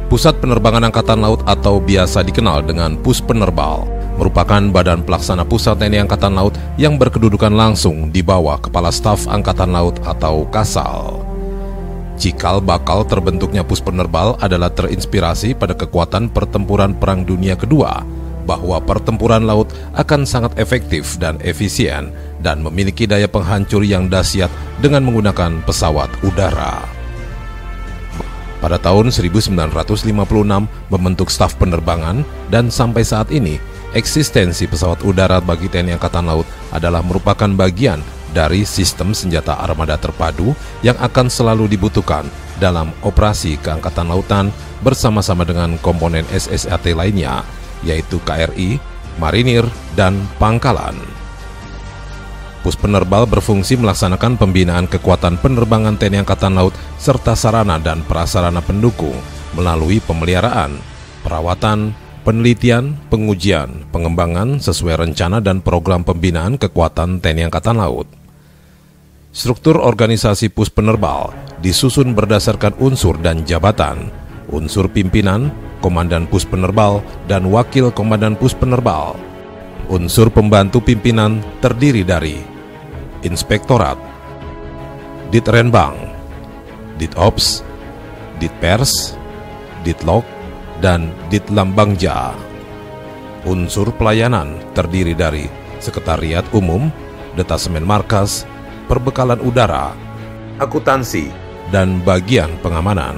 Pusat Penerbangan Angkatan Laut atau biasa dikenal dengan Puspenerbal merupakan badan pelaksana pusat TNI Angkatan Laut yang berkedudukan langsung di bawah Kepala Staf Angkatan Laut atau Kasal. Cikal bakal terbentuknya Puspenerbal adalah terinspirasi pada kekuatan pertempuran Perang Dunia Kedua, bahwa pertempuran laut akan sangat efektif dan efisien dan memiliki daya penghancur yang dahsyat dengan menggunakan pesawat udara. Pada tahun 1956 membentuk staf penerbangan dan sampai saat ini eksistensi pesawat udara bagi TNI Angkatan Laut adalah merupakan bagian dari sistem senjata armada terpadu yang akan selalu dibutuhkan dalam operasi keangkatan lautan bersama-sama dengan komponen SSAT lainnya, yaitu KRI, Marinir, dan Pangkalan. Puspenerbal berfungsi melaksanakan pembinaan kekuatan penerbangan TNI Angkatan Laut serta sarana dan prasarana pendukung melalui pemeliharaan, perawatan, penelitian, pengujian, pengembangan sesuai rencana dan program pembinaan kekuatan TNI Angkatan Laut. Struktur organisasi Puspenerbal disusun berdasarkan unsur dan jabatan, unsur pimpinan, Komandan Puspenerbal, dan Wakil Komandan Puspenerbal. Unsur pembantu pimpinan terdiri dari Inspektorat, Ditrenbang, Ditops, Ditpers, Ditlog, dan Ditlambangja. Unsur pelayanan terdiri dari Sekretariat Umum, Detasemen Markas, Perbekalan Udara, Akuntansi, dan bagian pengamanan.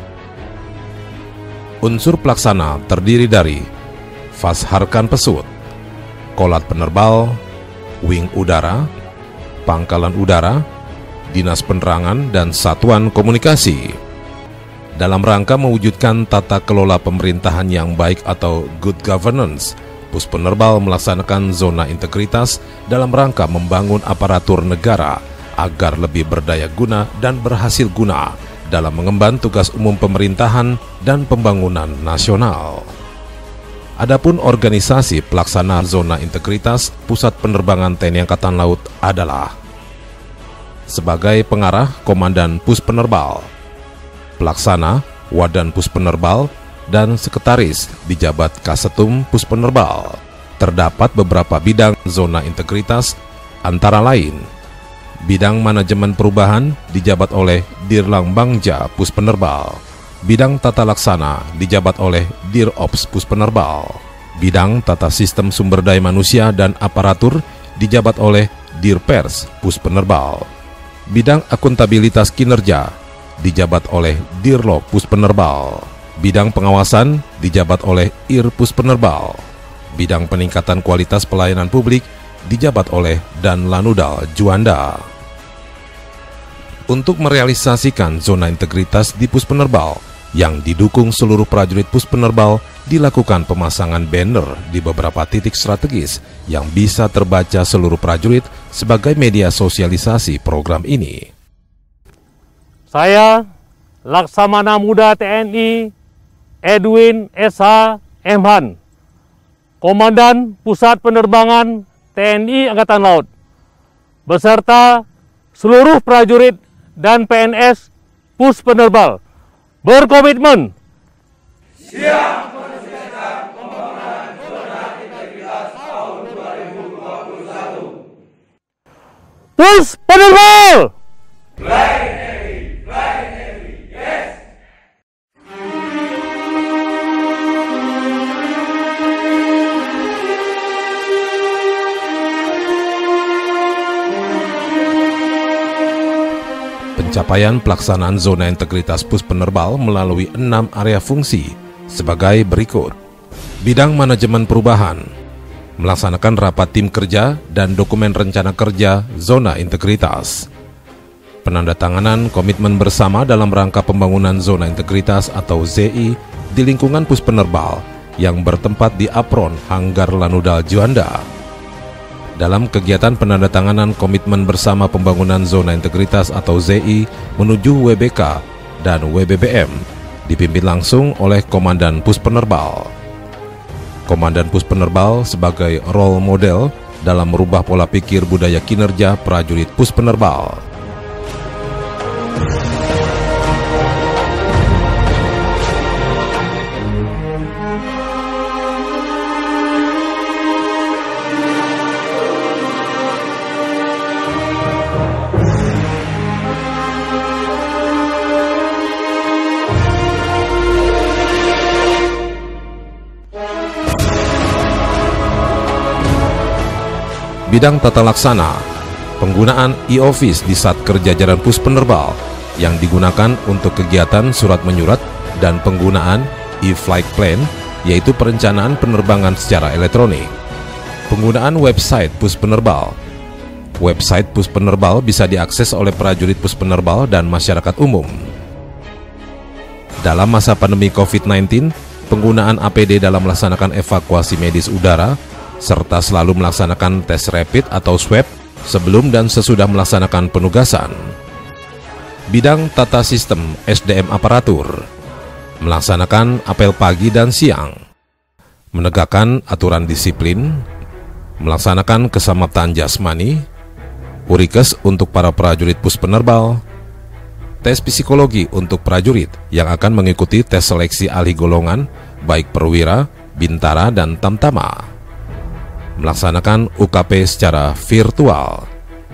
Unsur pelaksana terdiri dari Fasharkan Pesut, Kolat Penerbal, Wing Udara, Pangkalan Udara, Dinas Penerangan, dan Satuan Komunikasi. Dalam rangka mewujudkan tata kelola pemerintahan yang baik atau good governance, Puspenerbal melaksanakan zona integritas dalam rangka membangun aparatur negara agar lebih berdaya guna dan berhasil guna dalam mengemban tugas umum pemerintahan dan pembangunan nasional. Adapun organisasi pelaksana zona integritas Pusat Penerbangan TNI Angkatan Laut adalah sebagai pengarah Komandan Puspenerbal, pelaksana Wadan Puspenerbal, dan sekretaris dijabat Kasetum Puspenerbal. Terdapat beberapa bidang zona integritas, antara lain bidang manajemen perubahan dijabat oleh Dirlangbangja Puspenerbal, bidang tata laksana dijabat oleh Dirops Puspenerbal, bidang tata sistem sumber daya manusia dan aparatur dijabat oleh Dirpers Puspenerbal, bidang akuntabilitas kinerja dijabat oleh Dirlog Puspenerbal, bidang pengawasan dijabat oleh Ir Puspenerbal, bidang peningkatan kualitas pelayanan publik dijabat oleh Dan Lanudal Juanda. Untuk merealisasikan zona integritas di Puspenerbal yang didukung seluruh prajurit Puspenerbal, dilakukan pemasangan banner di beberapa titik strategis yang bisa terbaca seluruh prajurit sebagai media sosialisasi program ini. Saya, Laksamana Muda TNI Edwin S.H. Emhan, Komandan Pusat Penerbangan TNI Angkatan Laut, beserta seluruh prajurit dan PNS Puspenerbal, berkomitmen siap menyelesaikan pembangunan zona integritas tahun 2021. Puspenerbal! Flying Navy, yes! Pencapaian pelaksanaan zona integritas Puspenerbal melalui 6 area fungsi sebagai berikut. Bidang manajemen perubahan, melaksanakan rapat tim kerja dan dokumen rencana kerja zona integritas. Penandatanganan komitmen bersama dalam rangka pembangunan zona integritas atau ZI di lingkungan Puspenerbal yang bertempat di Apron Hanggar Lanudal Juanda. Dalam kegiatan penandatanganan komitmen bersama pembangunan zona integritas atau ZI menuju WBK dan WBBM, dipimpin langsung oleh Komandan Puspenerbal. Komandan Puspenerbal sebagai role model dalam merubah pola pikir budaya kinerja prajurit Puspenerbal. Bidang tata laksana, penggunaan e-office di Satker jajaran Pus Penerbal yang digunakan untuk kegiatan surat menyurat dan penggunaan e-flight plan, yaitu perencanaan penerbangan secara elektronik. Penggunaan website Pus Penerbal. Website Pus Penerbal bisa diakses oleh prajurit Pus Penerbal dan masyarakat umum. Dalam masa pandemi COVID-19, penggunaan APD dalam melaksanakan evakuasi medis udara, serta selalu melaksanakan tes rapid atau swab sebelum dan sesudah melaksanakan penugasan. Bidang tata sistem SDM aparatur, melaksanakan apel pagi dan siang, menegakkan aturan disiplin, melaksanakan keselamatan jasmani, urikes untuk para prajurit Pus Penerbal, tes psikologi untuk prajurit yang akan mengikuti tes seleksi ahli golongan baik perwira, bintara, dan tamtama, melaksanakan UKP secara virtual,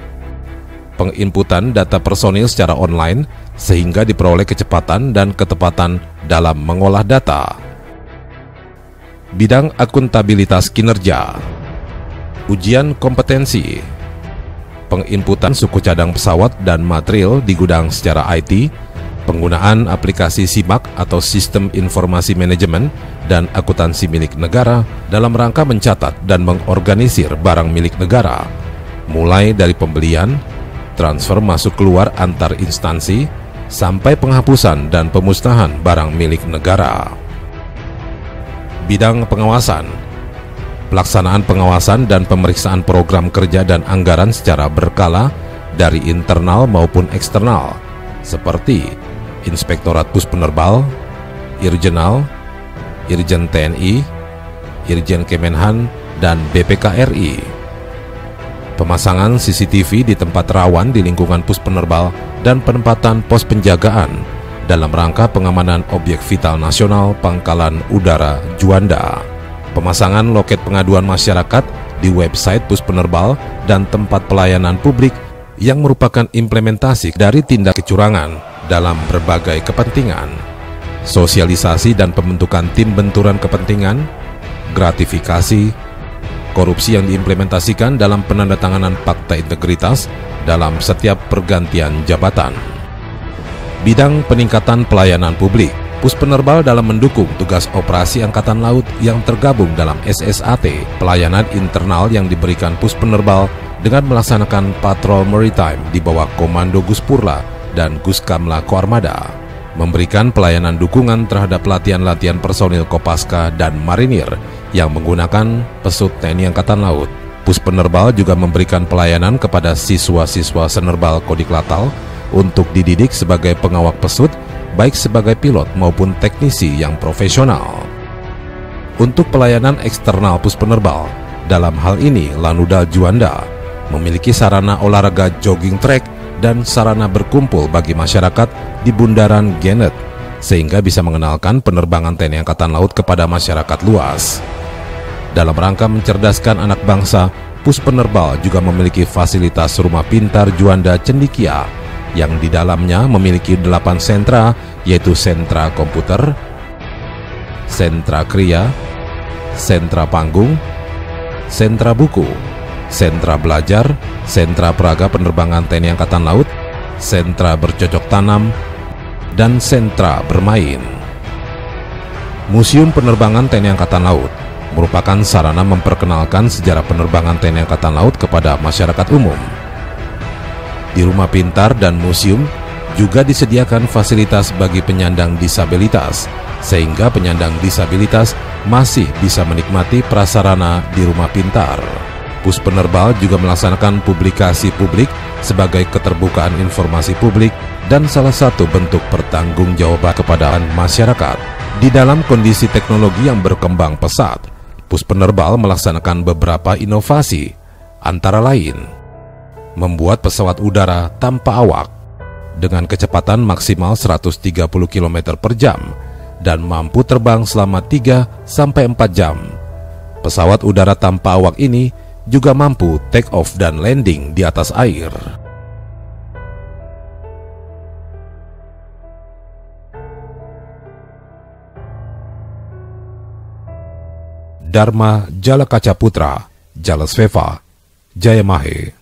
penginputan data personil secara online sehingga diperoleh kecepatan dan ketepatan dalam mengolah data. Bidang akuntabilitas kinerja, ujian kompetensi, penginputan suku cadang pesawat dan material di gudang secara IT, penggunaan aplikasi SIMAK atau Sistem Informasi Manajemen dan akuntansi milik negara dalam rangka mencatat dan mengorganisir barang milik negara, mulai dari pembelian, transfer masuk keluar antar instansi, sampai penghapusan dan pemusnahan barang milik negara. Bidang pengawasan, pelaksanaan pengawasan dan pemeriksaan program kerja dan anggaran secara berkala dari internal maupun eksternal, seperti Inspektorat Pus Penerbal, Irjenal, Irjen TNI, Irjen Kemenhan, dan BPKRI. Pemasangan CCTV di tempat rawan di lingkungan Pus Penerbal dan penempatan pos penjagaan dalam rangka pengamanan objek vital nasional Pangkalan Udara Juanda. Pemasangan loket pengaduan masyarakat di website Pus Penerbal dan tempat pelayanan publik yang merupakan implementasi dari tindak kecurangan dalam berbagai kepentingan, sosialisasi dan pembentukan tim benturan kepentingan, gratifikasi, korupsi yang diimplementasikan dalam penandatanganan fakta integritas dalam setiap pergantian jabatan. Bidang peningkatan pelayanan publik, Pus Penerbal dalam mendukung tugas operasi Angkatan Laut yang tergabung dalam SSAT, pelayanan internal yang diberikan Pus Penerbal dengan melaksanakan patrol maritime di bawah Komando Gus Purla dan Guskamla Koarmada, memberikan pelayanan dukungan terhadap latihan-latihan personil Kopaska dan Marinir yang menggunakan pesut TNI Angkatan Laut. Pus Penerbal juga memberikan pelayanan kepada siswa-siswa Senerbal Kodiklatal untuk dididik sebagai pengawak pesut, baik sebagai pilot maupun teknisi yang profesional. Untuk pelayanan eksternal Pus Penerbal, dalam hal ini Lanudal Juanda memiliki sarana olahraga jogging track dan sarana berkumpul bagi masyarakat di Bundaran Genet, sehingga bisa mengenalkan penerbangan TNI Angkatan Laut kepada masyarakat luas. Dalam rangka mencerdaskan anak bangsa, Pus Penerbal juga memiliki fasilitas Rumah Pintar Juanda Cendikia, yang di dalamnya memiliki 8 sentra, yaitu sentra komputer, sentra kriya, sentra panggung, sentra buku, sentra belajar, sentra peraga penerbangan TNI Angkatan Laut, sentra bercocok tanam, dan sentra bermain. Museum Penerbangan TNI Angkatan Laut merupakan sarana memperkenalkan sejarah penerbangan TNI Angkatan Laut kepada masyarakat umum. Di Rumah Pintar dan museum juga disediakan fasilitas bagi penyandang disabilitas, sehingga penyandang disabilitas masih bisa menikmati prasarana di Rumah Pintar. Pus Penerbal juga melaksanakan publikasi publik sebagai keterbukaan informasi publik dan salah satu bentuk pertanggungjawaban kepada masyarakat. Di dalam kondisi teknologi yang berkembang pesat, Pus Penerbal melaksanakan beberapa inovasi, antara lain membuat pesawat udara tanpa awak dengan kecepatan maksimal 130 km per jam dan mampu terbang selama 3-4 jam. Pesawat udara tanpa awak ini juga mampu take off dan landing di atas air. Dharma Jalakaca Putra, Jalasveva, Jayamahe.